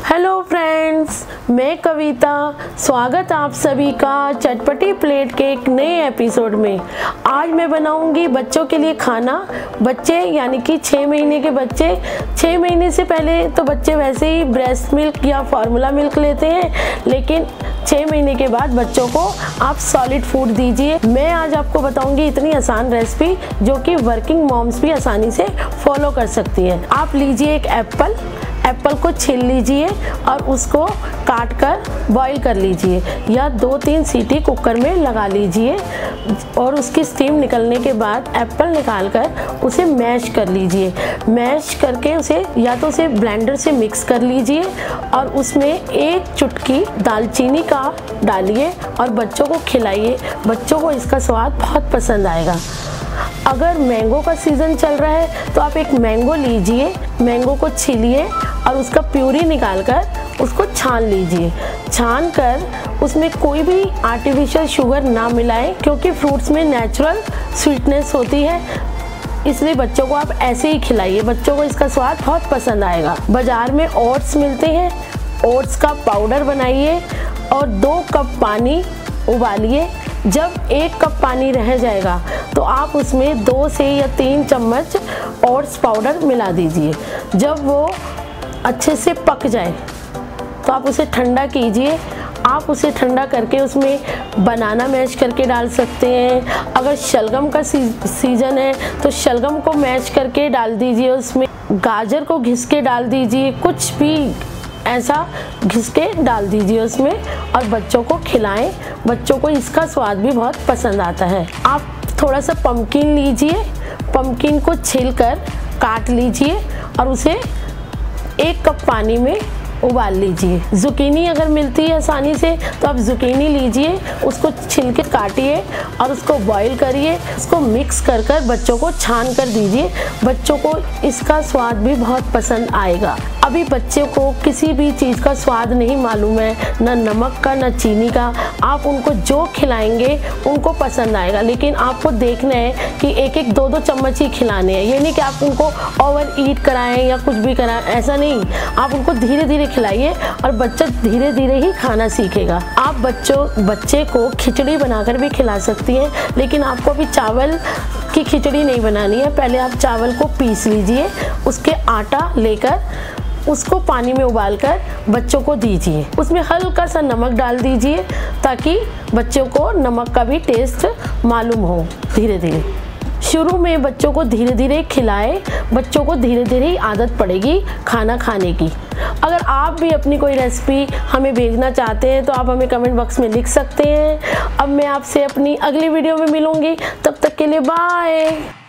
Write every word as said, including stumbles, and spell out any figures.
Hello friends, मैं कविता। स्वागत आप सभी का चटपटी प्लेट के एक नए एपिसोड में। आज मैं बनाऊंगी बच्चों के लिए खाना। बच्चे यानी कि छः महीने के बच्चे, छः महीने से पहले तो बच्चे वैसे ही ब्रेस्ट मिल्क या फार्मूला मिल्क लेते हैं, लेकिन छः महीने के बाद बच्चों को आप सॉलिड फूड दीजिए। मैं आज आपको बताऊंगी इतनी आसान रेसिपी जो कि वर्किंग मॉम्स भी आसानी से फॉलो कर सकती हैं। आप लीजिए एक एप्पल, एप्पल को छील लीजिए और उसको काट कर बॉईल कर लीजिए या दो तीन सीटी कुकर में लगा लीजिए और उसकी स्टीम निकलने के बाद एप्पल निकाल कर उसे मैश कर लीजिए। मैश करके उसे या तो उसे ब्लेंडर से मिक्स कर लीजिए और उसमें एक चुटकी दालचीनी का डालिए और बच्चों को खिलाइए। बच्चों को इसका स्वाद बहुत पसंद आएगा। अगर मैंगो का सीज़न चल रहा है तो आप एक मैंगो लीजिए, मैंगो को छीलिए और उसका प्यूरी निकाल कर उसको छान लीजिए। छान कर उसमें कोई भी आर्टिफिशियल शुगर ना मिलाएं, क्योंकि फ्रूट्स में नेचुरल स्वीटनेस होती है, इसलिए बच्चों को आप ऐसे ही खिलाइए। बच्चों को इसका स्वाद बहुत पसंद आएगा। बाज़ार में ओट्स मिलते हैं, ओट्स का पाउडर बनाइए और दो कप पानी उबालिए। जब एक कप पानी रह जाएगा तो आप उसमें दो से या तीन चम्मच ओट्स पाउडर मिला दीजिए। जब वो अच्छे से पक जाए तो आप उसे ठंडा कीजिए। आप उसे ठंडा करके उसमें बनाना मैश करके डाल सकते हैं। अगर शलगम का सी, सीजन है तो शलगम को मैश करके डाल दीजिए, उसमें गाजर को घिस के डाल दीजिए, कुछ भी ऐसा घिस के डाल दीजिए उसमें और बच्चों को खिलाएं। बच्चों को इसका स्वाद भी बहुत पसंद आता है। आप थोड़ा सा पम्पकिन लीजिए, पम्पकिन को छीलकर काट लीजिए और उसे एक कप पानी में उबाल लीजिए। जुकीनी अगर मिलती है आसानी से तो आप जुकीनी लीजिए, उसको छिल के काटिए और उसको बॉईल करिए। उसको मिक्स कर कर बच्चों को छान कर दीजिए। बच्चों को इसका स्वाद भी बहुत पसंद आएगा। अभी बच्चे को किसी भी चीज़ का स्वाद नहीं मालूम है, ना नमक का ना चीनी का। आप उनको जो खिलाएंगे उनको पसंद आएगा, लेकिन आपको देखना है कि एक एक दो दो चम्मच ही खिलाने हैं। ये नहीं कि आप उनको ओवर ईट कराएं या कुछ भी कराएं, ऐसा नहीं। आप उनको धीरे धीरे खिलाइए और बच्चा धीरे धीरे ही खाना सीखेगा। आप बच्चों बच्चे को खिचड़ी बनाकर भी खिला सकती हैं, लेकिन आपको अभी चावल की खिचड़ी नहीं बनानी है। पहले आप चावल को पीस लीजिए, उसके आटा लेकर उसको पानी में उबालकर बच्चों को दीजिए। उसमें हल्का सा नमक डाल दीजिए ताकि बच्चों को नमक का भी टेस्ट मालूम हो। धीरे धीरे शुरू में बच्चों को धीरे धीरे खिलाएं। बच्चों को धीरे धीरे ही आदत पड़ेगी खाना खाने की। अगर आप भी अपनी कोई रेसिपी हमें भेजना चाहते हैं तो आप हमें कमेंट बॉक्स में लिख सकते हैं। अब मैं आपसे अपनी अगली वीडियो में मिलूंगी, तब तक के लिए बाय।